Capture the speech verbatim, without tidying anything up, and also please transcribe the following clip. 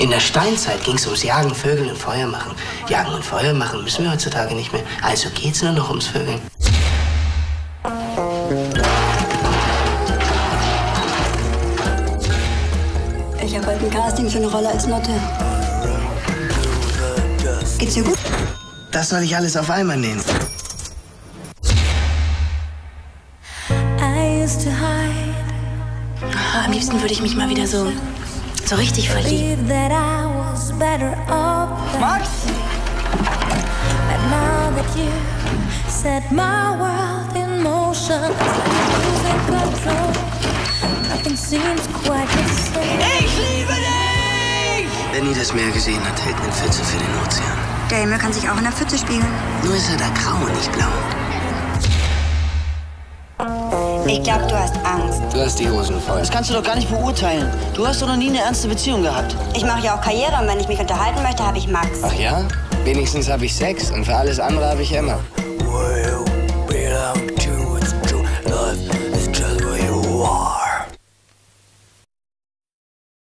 In der Steinzeit ging es ums Jagen, Vögeln und Feuer machen. Jagen und Feuer machen müssen wir heutzutage nicht mehr. Also geht's nur noch ums Vögeln. Ich habe heute ein Casting für eine Rolle als Nutte. Geht's dir gut? Das soll ich alles auf einmal nehmen. Am liebsten würde ich mich mal wieder so, so richtig verlieben. Max! Ich liebe dich! Wer nie das Meer gesehen hat, hält eine Pfütze für den Ozean. Der Himmel kann sich auch in der Pfütze spiegeln. Nur ist er da grau und nicht blau. Ich glaube, du hast Angst. Du hast die Hosen voll. Das kannst du doch gar nicht beurteilen. Du hast doch noch nie eine ernste Beziehung gehabt. Ich mache ja auch Karriere und wenn ich mich unterhalten möchte, habe ich Max. Ach ja? Wenigstens habe ich Sex und für alles andere habe ich Emma.